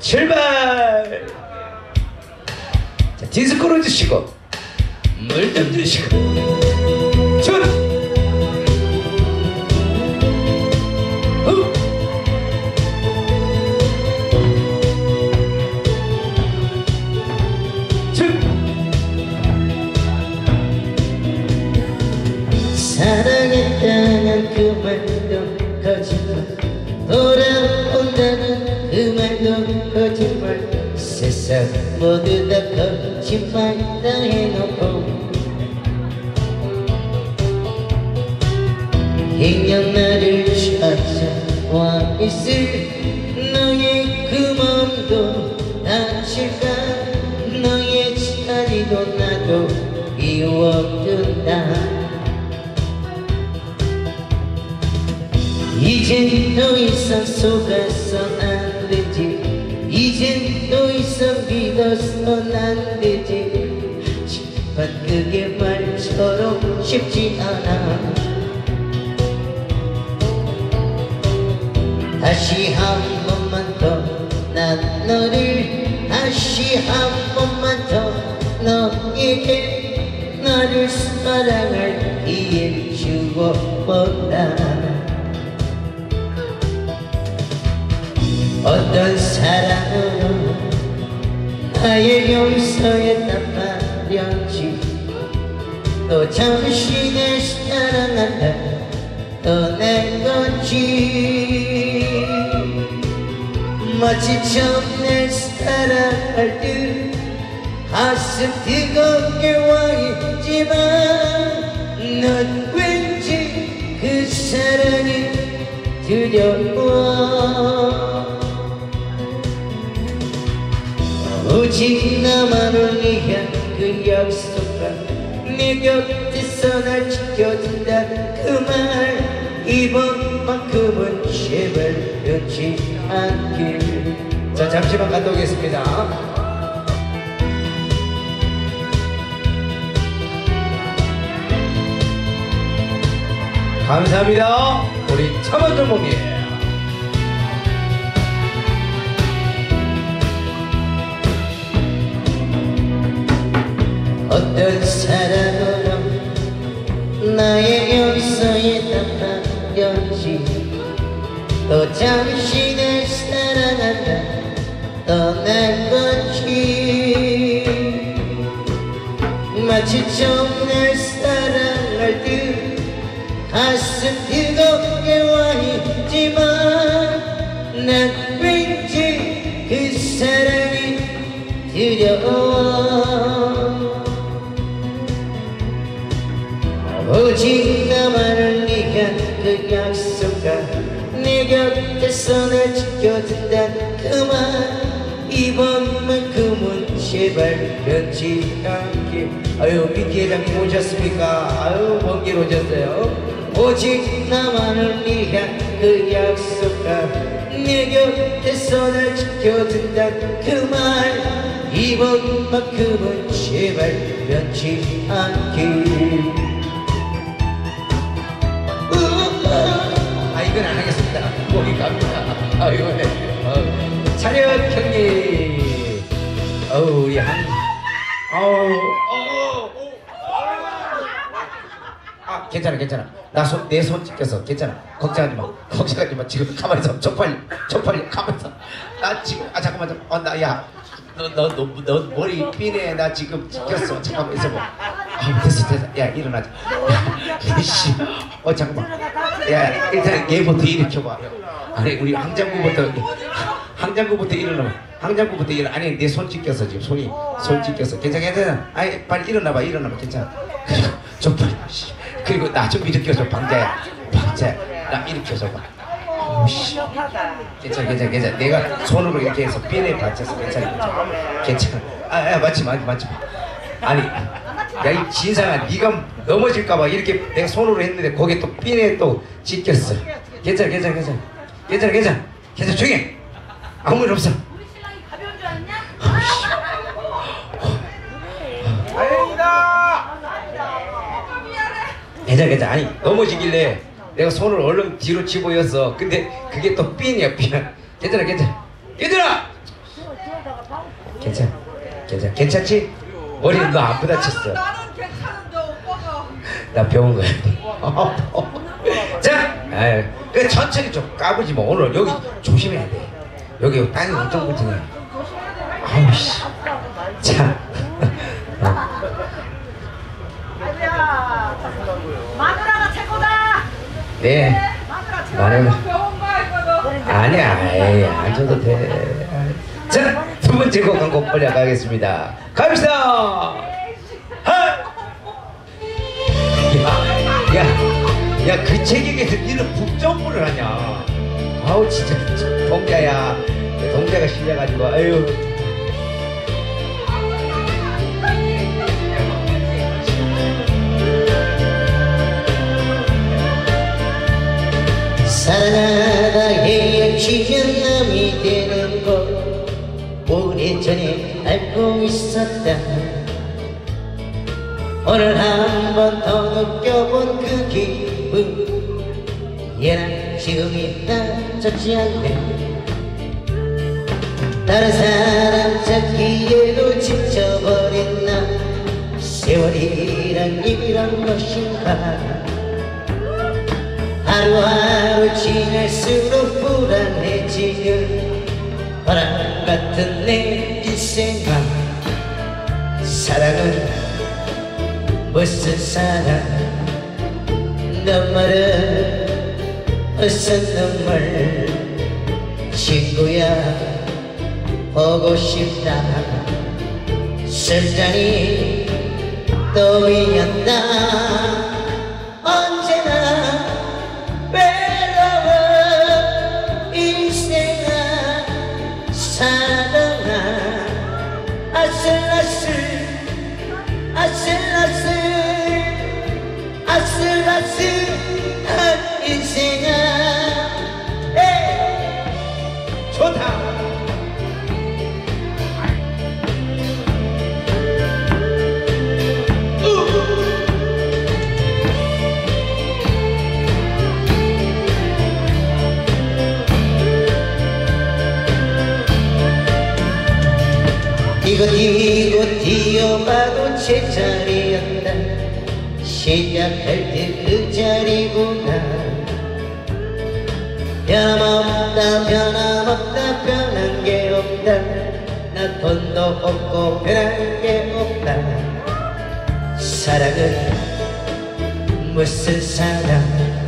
출발! 자, 디스코로 주시고 물 좀 주시고 전! 사랑했다는 그 말도 거짓말, 돌아온다는 그 말도 거짓말, 세상 모두 다 거짓말 다 해놓고 행여 나를 찾아와 있을 너의 그 마음도 다칠까, 너의 자리도 나도 비워둔다. 이젠 더 이상 속아선 안 되지, 이젠 더 이상 믿어선 안 되지. 하지만 그게 말처럼 쉽지 않아. 다시 한 번만 더 난 너를, 다시 한 번만 더 너에게 나를 사랑할 기회를 주어보다. 어떤 사랑으로 나의 용서했단 말이었지. 또 잠시 내 사랑한다 떠난 건지, 마치 처음 날 사랑할 듯 가슴 뜨겁게 와 있지만, 넌 왠지 그 사랑이 두려워. 오직 나만을 위한 그 약속과 내 곁에서 날 지켜준다 그 말, 이번만큼은 제발 변치 않길. 자, 잠시만 갔다 오겠습니다. 감사합니다. 우리 차만전목님. 어떤 사랑으로 나의 용서에 답답했지. 또 잠시 날 사랑한다 떠난 건지, 마치 처음 날 사랑할 듯 가슴 뜨겁게 와 있지만, 난 왠지 그 사랑이 두려워. 오직 나만을 위한 그 약속과 내 곁에서 날 지켜준단 그 말, 이번만큼은 제발 변치 않게. 아유, 미키 회장님 오셨습니까? 아유, 번길 오셨어요. 오직 나만을 위한 그 약속과 내 곁에서 날 지켜준단 그 말, 이번만큼은 제발 변치 않게. 이건 안 하겠습니다. 거기 갑니다. 아이고, 네. 차렷 형님. 우리 괜찮아, 괜찮아. 내 손 찍혀서 괜찮아. 걱정하지 마. 걱정하지 마. 지금 가만히 있어. 쪽팔려. 가만히 있어. 나 지금, 잠깐만. 너 머리 삐네. 나 지금 찍혔어. 잠깐만 있어봐. 됐어. 야, 일어나자. 씨. 잠깐만. 야, 일단 얘부터 일으켜봐. 아니, 우리 항장구부터 일어나봐. 항장구부터 일어나. 아니, 내 손 찍혔어. 지금 손 찍혔어. 괜찮아. 아니, 빨리 일어나봐. 괜찮아. 그리고 쪽팔려. 씨. 그리고 나 좀 일으켜줘. 방자야. 나 일으켜줘봐. 씨. 괜찮아. 내가 손으로 이렇게 해서 삐에 받쳐서 괜찮아. 맞지 마. 아니, 야, 이 진상아, 네가 넘어질까봐 이렇게 내가 손으로 했는데 거기에 또 삐에 또 찍혔어. 괜찮아. 조용히. 아무 일 없어. 우리 신랑이 가벼운 줄 알았냐? 다행이다. 괜찮아. 아니, 넘어지길래 내가 손을 얼른 뒤로 집어였어. 근데 그게 또 삐이야. 괜찮아. 얘들아! 괜찮아. 괜찮지? 머리는 너 안 부다쳤어. 나는 괜찮은데 오빠가. 나 병원 가야 돼. 자, 그 천천히 좀 까부지 뭐. 오늘 여기 조심해야 돼. 여기 땅이 엄청 굵지네. 아우 씨. 자. 아이고야. 마누라가 최고다. 네. 마누라 최고다. 마누라. 병원 가야 했거든. 아니야, 에이, 안 줘도 돼. 자, 두 번째 곡 한 곡 올려가겠습니다. 갑시다. 야, 그 체격에서 니는 북정부를 하냐? 아우 진짜 동자야, 동자가 실려가지고, 아유. 사랑하다 헤어지면 남이 되는 거 오래전에 알고 있었다. 오늘 한 번 더 느껴본 그 기분 얘랑 지금이 따졌지 않네. 다른 사람 찾기에도 지쳐버린 나 세월이란 이런 것인가. 하루하루 지날수록 불안해지는 바람 같은 내 인생아. 사랑은 무슨 사랑 눈물은 무슨 눈물. 친구야 보고 싶다. 술잔이 또 비었다. 언제나 외로워 인생아. 사랑아 아슬아슬 아슬아슬 아슬아슬한 인생아. 에이. 좋다. 이곳 뛰어봐도 제자리였다. 시작할 때 그 자리구나. 변함없다 변한 게 없다. 나 돈도 없고 변한 게 없다. 사랑은 무슨 사랑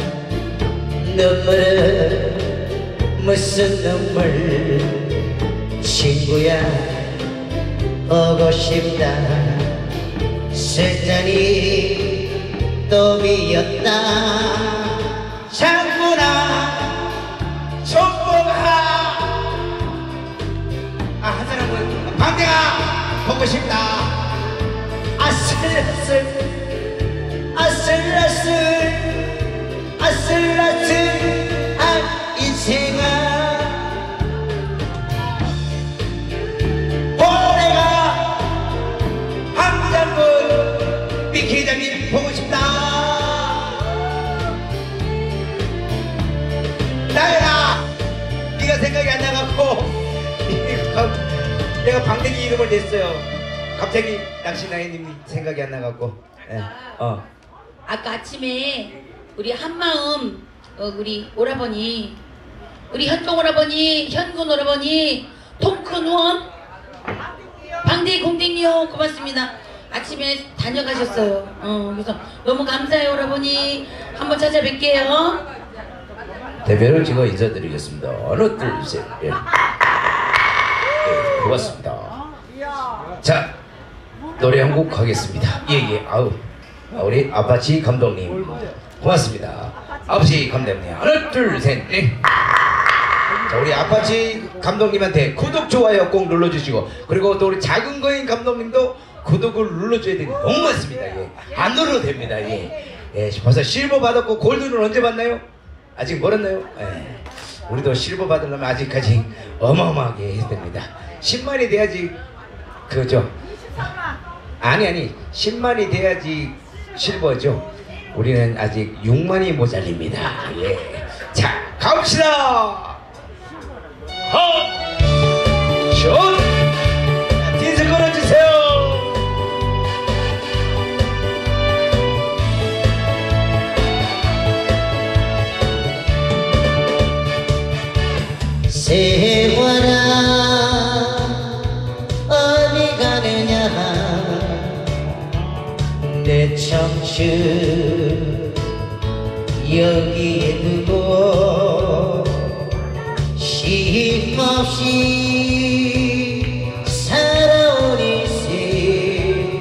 눈물은 무슨 눈물. 친구야 보고 싶다. 술잔이 또 비었다. 장군아, 손보가. 한 사람은 방대가 보고 싶다. 아슬아슬 아슬아슬 아슬아슬한 인생아. 기자님 보고 싶다. 나연아, 네가 생각이 안 나갖고 내가 방댕이 이름을 냈어요. 갑자기 당신 나이님이 생각이 안 나갖고. 아까 아침에 우리 한마음 우리 오라버니, 우리 현종 오라버니, 현군 오라버니, 통큰원 방대기 공댕이요. 고맙습니다. 아침에 다녀가셨어요. 그래서 너무 감사해요, 오라버니. 한번 찾아뵐게요. 대표를 찍어 인사드리겠습니다. 하나, 둘, 셋. 예. 네, 고맙습니다. 자, 노래 한 곡 하겠습니다. 예. 아우, 우리 아파치 감독님 고맙습니다. 아버지 감독님 하나, 둘, 셋. 네. 자, 우리 아파치 감독님한테 구독, 좋아요 꼭 눌러주시고, 그리고 또 우리 작은 거인 감독님도 구독을 눌러줘야 되니 너무 많습니다. 예. 안 눌러도 됩니다. 예. 벌써 실버 받았고 골드는 언제 받나요? 아직 멀었나요? 예. 우리도 실버 받으려면 아직까지 어마어마하게 해야 됩니다. 10만이 돼야지 그죠? 아니 10만이 돼야지 실버죠. 우리는 아직 6만이 모자립니다. 예. 자, 갑시다. 슛! 꽃을 여기에 두고 쉼없이 살아온 인생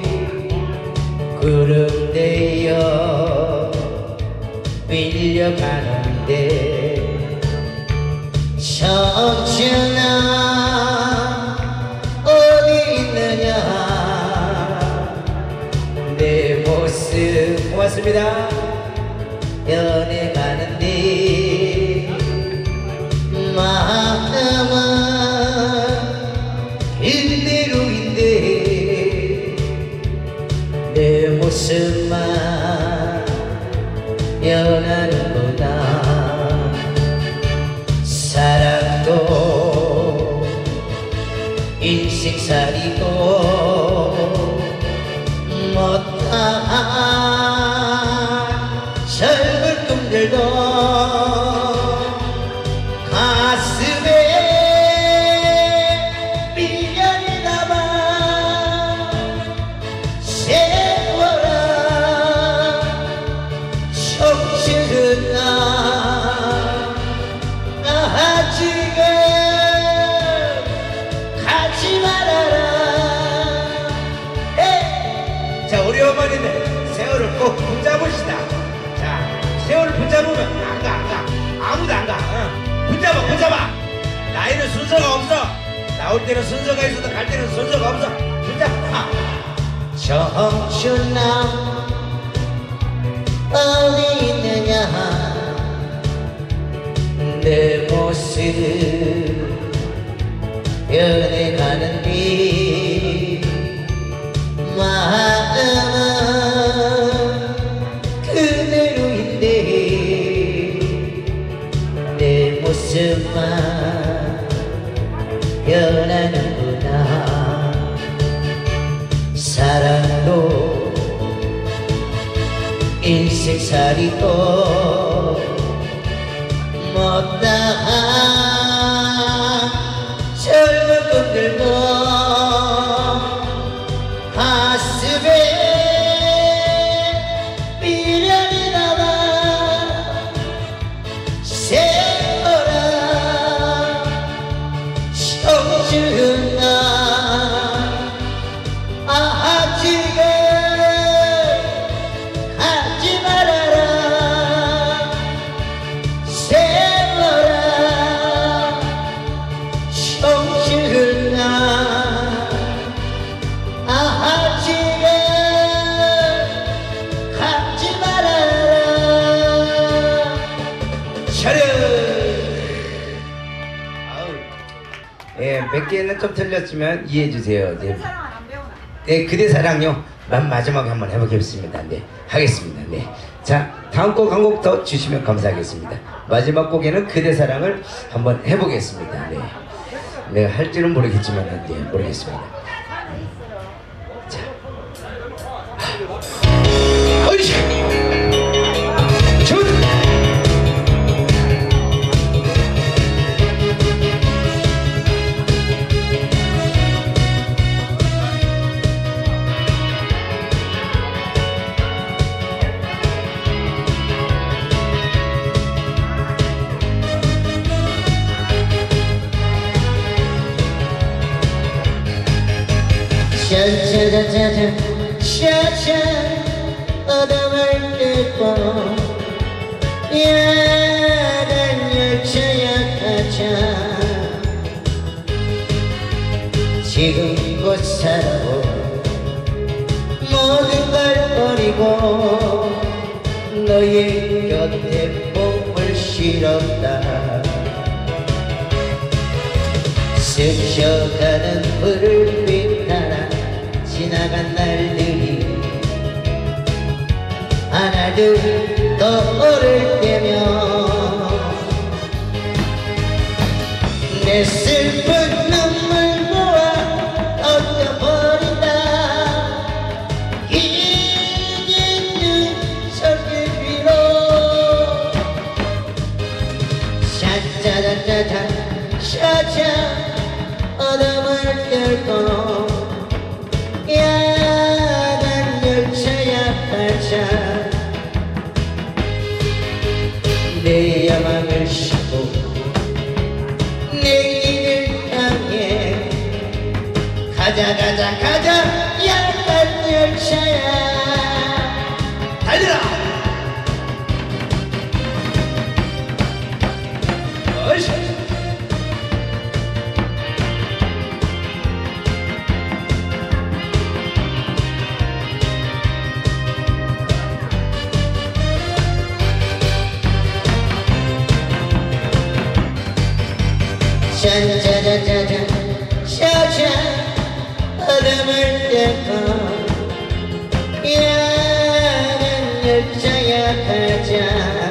구름대여 밀려가는데 청춘아 어디 있느냐 내 모습 고맙습니다 변해가는데 마음은 그대로인데 내 모습만 변하는구나 사랑도 인생살이도 못다한 젊은 꿈들도 가슴에 미련이 남아 세워라 청춘아 아직은 가지 말아라 자 우리 어머니들 세월을 꼭 붙잡으시다 자 세월을 붙잡으면 안가 아무도 안가 붙잡아 나이는 순서가 없어 나올 때는 순서가 있어도 갈 때는 순서가 없어 붙잡아 청춘아 어디 있느냐 내 모습 변해가는데 마음은 그대로인데 내 모습만 변하는구나 사랑도 인생살이도 못다한 젊은 꿈들도 가슴에 미련이 남아 세워라 청춘아 아직은 가지 말아라 세워라 청춘아 아직은 가지 말아라 차렷 몇 개는 좀 틀렸지만 이해해 주세요. 그 사랑 안 배우나? 네, 그대 사랑요. 만 마지막에 한번 해보겠습니다. 네, 하겠습니다. 네, 자 다음 곡 한 곡 더 주시면 감사하겠습니다. 마지막 곡에는 그대 사랑을 한번 해보겠습니다. 네, 내가 할지는 모르겠지만 네, 모르겠습니다. 자, 어이씨, 좋다. 짜자자자자 샤샤 어둠을 뚫고 야간 열차야 가자 지금 곧 살아온 모든 걸 버리고 너의 곁에 몸을 실었다 스쳐가는 불빛 하나 지나간 날들이 하나둘 떠오를 때면 내 슬픈 눈물 모아 얹어버린다 긴 눈썹길 위로 샤짜자짜자 샤차 어둠을 뚫고 야간 열차야 발차 가자 가자 가자 야간 열차야 달려라 어이씨 짠짜자자자 샤샤 어둠을 떼고 야간 열차야 가자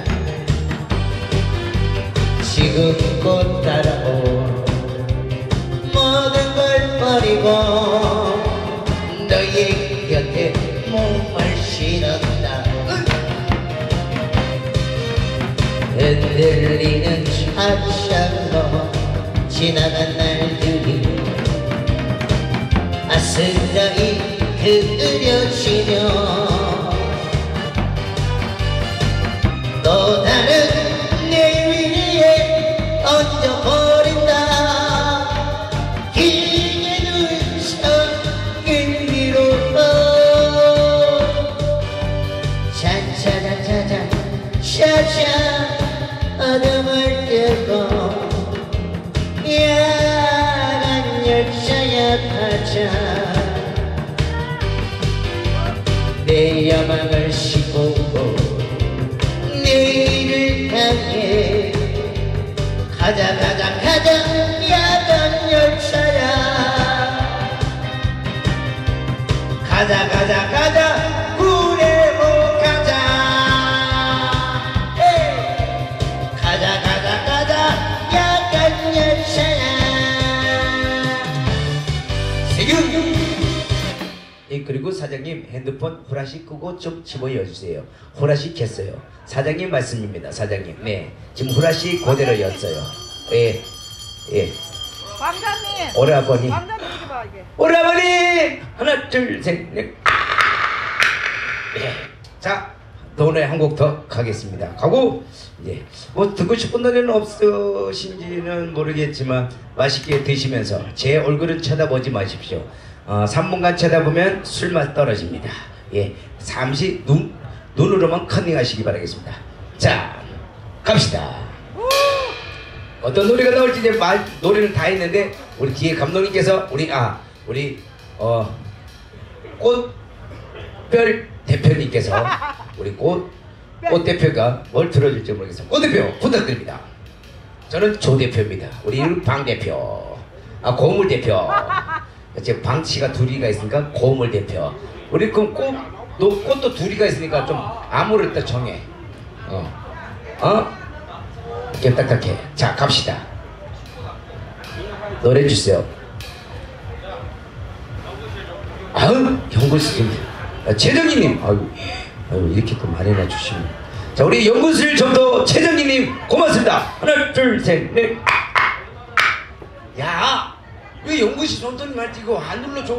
지금껏 따라온 모든 걸 버리고 너의 곁에 몸을 실었다 흔들리는 샤샤로 지나간 날들이 아스라이 그려지며 또 다른 내 위에 얹어버린다 길게 누운 위로 차차차차차 샤샤 어둠을 떼고 야간 열차야 가자 내 야망을 싣고 내일을 향해 가자 가자 가자 야간 열차야 가자 가자 가자 구례로 가자 에이. 가자 가자 가자 야간 열차야 세균 그리고 사장님 핸드폰 후라시 끄고 좀 집어여주세요. 후라시 켰어요. 사장님 말씀입니다. 사장님 네 지금 후라시 그대로 였어요. 예 예. 왕자님. 오라버니 왕자님 이리 봐 이게. 오라버니 하나 둘 셋 넷. 예. 자 노래 한 곡 더 가겠습니다. 가고 이제 뭐 듣고 싶은 노래는 없으신지는 모르겠지만 맛있게 드시면서 제 얼굴은 쳐다보지 마십시오. 3분간 쳐다보면 술맛 떨어집니다. 예, 잠시 눈으로만 컨닝하시기 바라겠습니다. 자, 갑시다. 어떤 노래가 나올지 이제 노래는 다 했는데 우리 뒤에 감독님께서 우리 꽃별 대표님께서 우리 꽃 대표가 뭘 들어줄지 모르겠습니다. 꽃 대표 부탁드립니다. 저는 조 대표입니다. 우리 방 대표, 고물 대표. 지금 방치가 둘이가 있으니까 고물 대표. 우리 그럼 꽃도 둘이가 있으니까 좀 아무를 딱 정해. 이렇게 딱딱해. 자 갑시다. 노래 주세요. 아유 연구실 최정희님 아유 이렇게 또 말해놔 주시면. 자 우리 연구실 점도 최정희님 고맙습니다. 하나 둘 셋 넷. 야 왜 연구실 점도님한테 이거 안 눌러줘.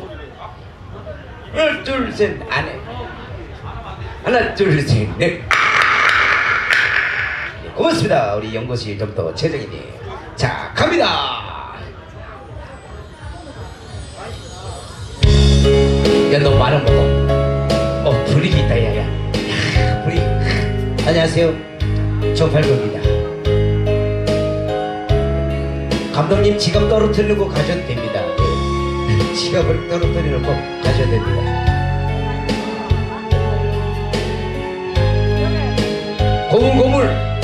하나 둘 셋 안해. 하나 둘 셋 넷. 고맙습니다. 우리 연구실 점도 최정희님. 자 갑니다. 야 너 말은 먹어. 불이 있다 야야. 불이. 안녕하세요. 정팔구입니다. 감독님 지갑 떨어뜨리고 가셔도 됩니다. 네. 지갑을 떨어뜨리고 가셔도 됩니다. 고물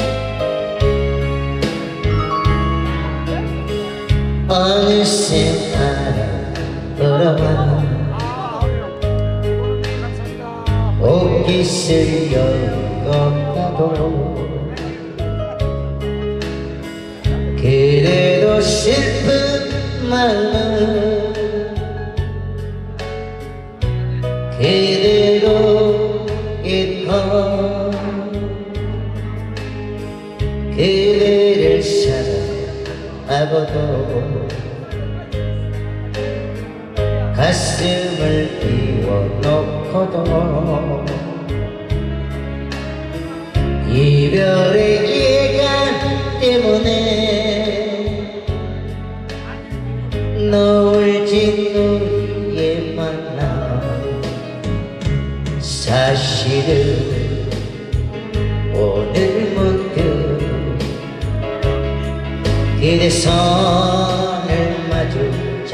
어느새 돌아와 옷깃을 열었다고 그래도 슬픈 마음은 그대로 있고 그대를 사랑하고도 가슴을 비워놓고도 이별의 예감 때문에 널 멀진 우리의 만남 사실은 오늘 문득 그대 손을 마주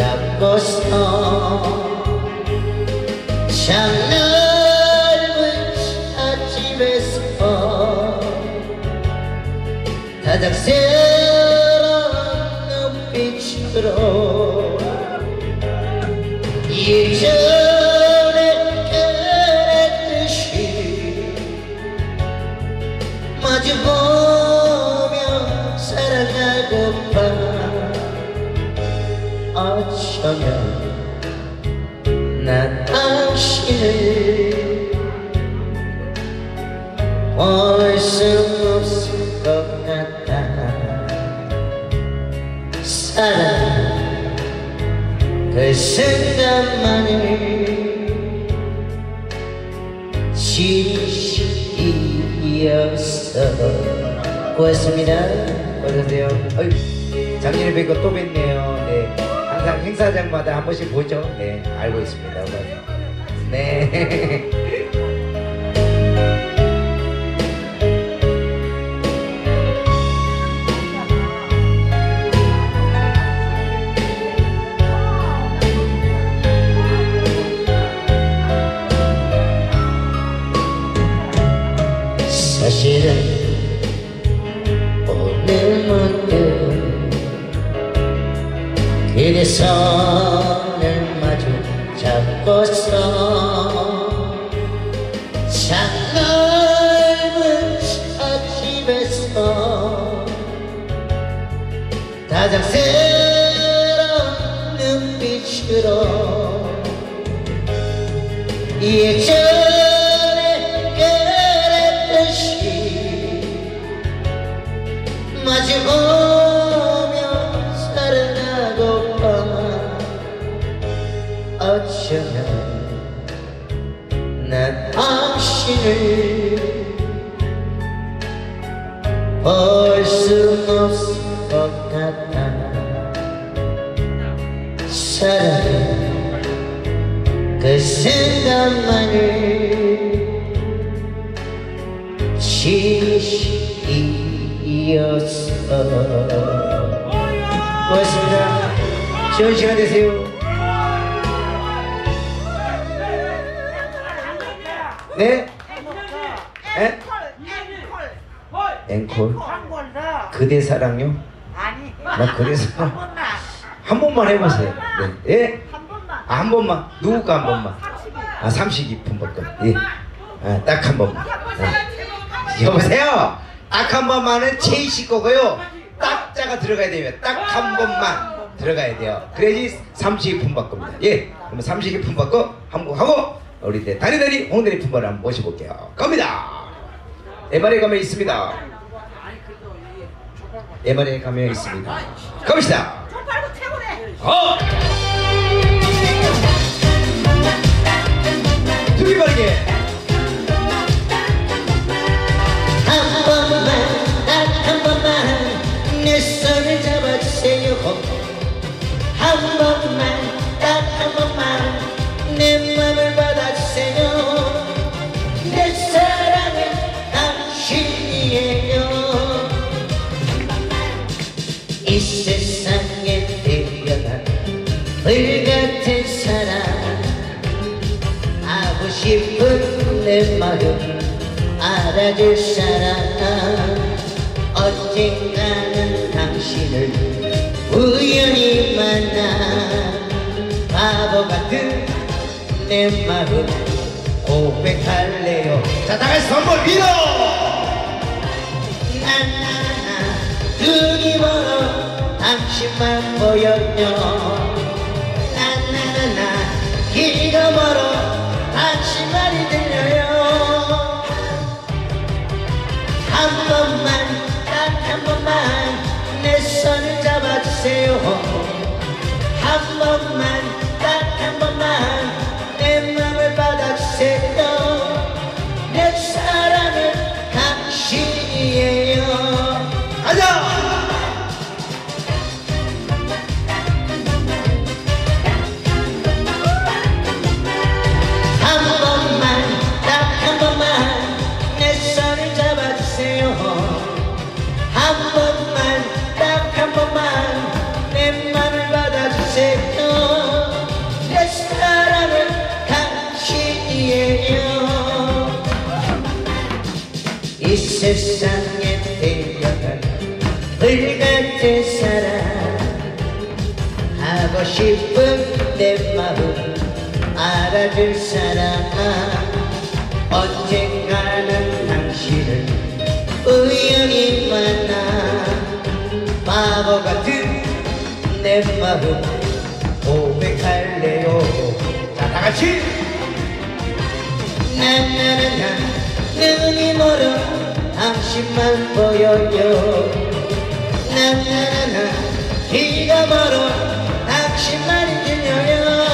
잡고서 참 넓은 찻집에서 다작스러운 눈빛으로 예전에 그랬듯이 마주보며 살아가고파 어쩌면 난 당신을 볼 수 없을 것 같아 사랑 그 순간만을 진실이었어. 고맙습니다. 어서오세요. 작년에 뵙고 또 뵙네요. 네, 항상 행사장마다 한 번씩 보죠. 네, 알고 있습니다. 네. 사실은 오늘 문득 그대 손을 마주 잡고서 참 넓은 찻집에서 다작스러운 눈빛으로 예전에 그랬듯이 마주보며 살아가고파 어쩌면 난 당신을 볼 수 없을 것 같아 사랑은 그 순간만을 진실이었어. 고맙습니다. 좋은 시간 되세요. 네? 에? 앵콜? 그대 사랑요? 아니. 나 그대 사랑 한 번만 해보세요. 네. 예? 한 번만. 누구가 한 번만? 아, 삼식이 품바꿈. 예. 아, 딱 한 번만. 네. 여보세요. 딱 한 번만은 제이씨 거고요. 딱자가 들어가야 돼요. 딱 한 번만 들어가야 돼요. 그래야지 삼식이 품바꿈입니다. 예. 그러면 삼식이 품바꿈 한번 하고 우리 때 다리다리 홍대리 품바를 한번 모셔볼게요. 갑니다. 에바레 가면 있습니다. 에바레 가면 있습니다. 갑시다. 두기 빠르게 한 번만 딱 한 번만 내 손을 잡아주세요 한 번만 딱 한 번만 내 맘을 받아주세요 내 사랑은 당신이에요 이 세상에 태어난 불같은 사랑 하고 싶은 내 마음 알아줄 사람 언젠가는 당신을 우연히 만나 바보 같은 내 마음 고백할래요 자, 다같이 선물 밀어! 나나나 눈이 멀어 당신만 보여요 나나나나 길가 멀어 당신만이 들려요 한 번만 딱 한 번만 내 손을 잡아주세요 한 번만 딱 한 번만 내 맘을 받아주세요 내 사랑은 당신이에요 가자! 세상에 태어난 불같은 사랑 하고 싶은 내 마음 알아줄 사람 언젠가는 당신을 우연히 만나 바보 같은 내 마음 고백할래요. 자 다같이 나나나나 눈이 멀어 당신만 보여요. 나나나나 귀가 멀어 당신만 들려요.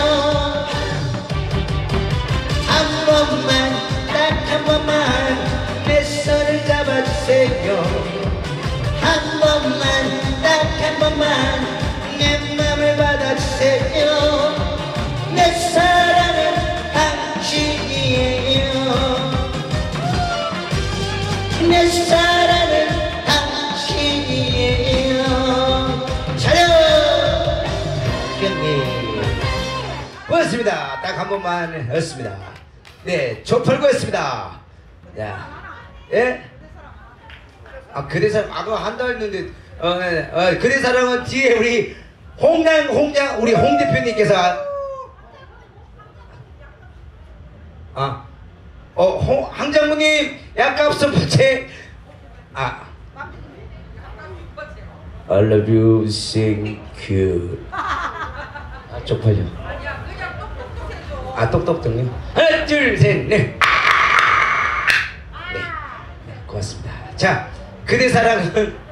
한 번만 딱 한 번만 내 손을 잡아주세요. 한 번만 딱 한 번만 내 맘을 받아주세요. 내 사랑은 당신이에요. 내 사랑은 당신이에요. 차려 경기 고맙습니다. 딱 한 번만 했습니다. 네, 조팔구였습니다. 야, 예? 아 그대 사랑 아까 한다 했는데 그대 사랑은 뒤에 우리 홍장 우리 홍 대표님께서 황 장모님 약값은 부채 I love you, thank you. 쪽팔려. 똑똑등요. 하나, 둘, 셋, 넷. 네, 고맙습니다. 자, 그대 사랑은